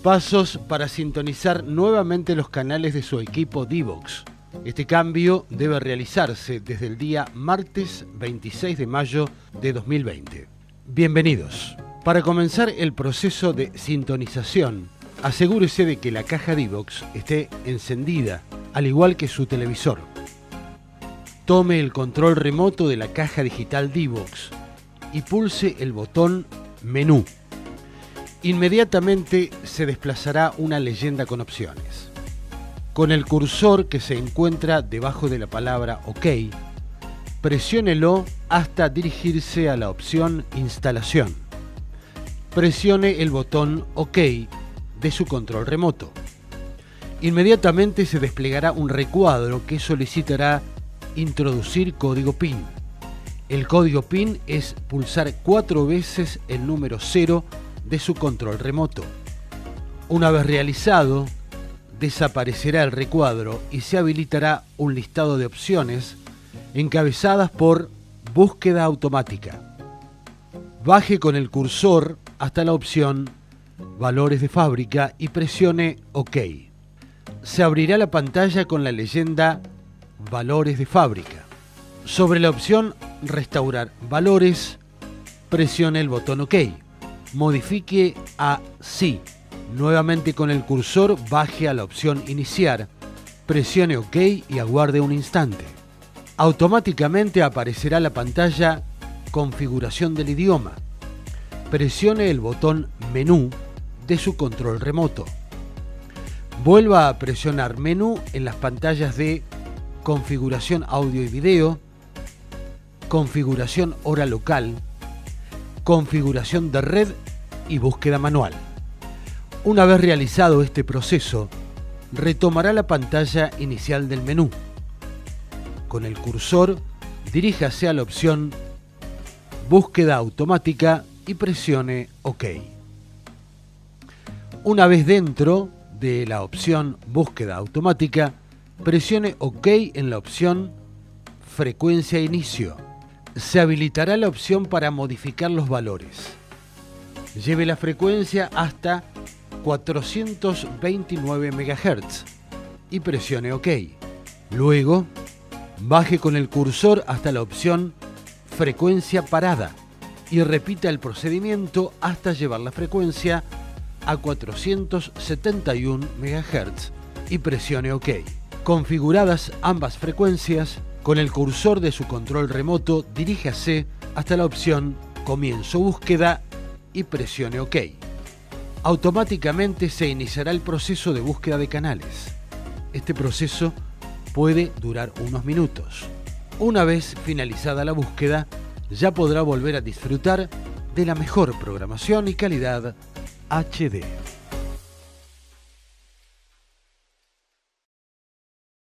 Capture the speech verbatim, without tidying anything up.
Pasos para sintonizar nuevamente los canales de su equipo Divox. Este cambio debe realizarse desde el día martes veintiséis de mayo de dos mil veinte. Bienvenidos. Para comenzar el proceso de sintonización, asegúrese de que la caja Divox esté encendida, al igual que su televisor. Tome el control remoto de la caja digital Divox y pulse el botón Menú. Inmediatamente se desplazará una leyenda con opciones. Con el cursor que se encuentra debajo de la palabra OK, presiónelo hasta dirigirse a la opción Instalación. Presione el botón OK de su control remoto. Inmediatamente se desplegará un recuadro que solicitará introducir código PIN. El código PIN es pulsar cuatro veces el número cero de su control remoto. Una vez realizado, desaparecerá el recuadro y se habilitará un listado de opciones encabezadas por Búsqueda automática. Baje con el cursor hasta la opción Valores de fábrica y presione OK. Se abrirá la pantalla con la leyenda Valores de fábrica. Sobre la opción Restaurar valores, presione el botón OK. Modifique a sí. Nuevamente con el cursor baje a la opción Iniciar, presione OK y aguarde un instante. Automáticamente aparecerá la pantalla Configuración del idioma. Presione el botón Menú de su control remoto. Vuelva a presionar Menú en las pantallas de Configuración audio y video, Configuración hora local, Configuración de red y búsqueda manual. Una vez realizado este proceso, retomará la pantalla inicial del menú. Con el cursor, diríjase a la opción Búsqueda automática y presione OK. Una vez dentro de la opción Búsqueda automática, presione OK en la opción Frecuencia inicio. Se habilitará la opción para modificar los valores. Lleve la frecuencia hasta cuatrocientos veintinueve megahertz y presione OK. Luego, baje con el cursor hasta la opción Frecuencia parada y repita el procedimiento hasta llevar la frecuencia a cuatrocientos setenta y uno megahertz y presione OK. Configuradas ambas frecuencias, con el cursor de su control remoto diríjase hasta la opción Comienzo búsqueda y presione OK. Automáticamente se iniciará el proceso de búsqueda de canales. Este proceso puede durar unos minutos. Una vez finalizada la búsqueda, ya podrá volver a disfrutar de la mejor programación y calidad H D.